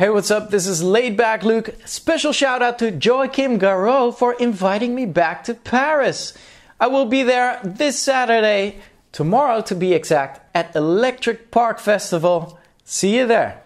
Hey, what's up? This is Laidback Luke. Special shout out to Joachim Garraud for inviting me back to Paris. I will be there this Saturday, tomorrow to be exact, at Electric Park Festival. See you there.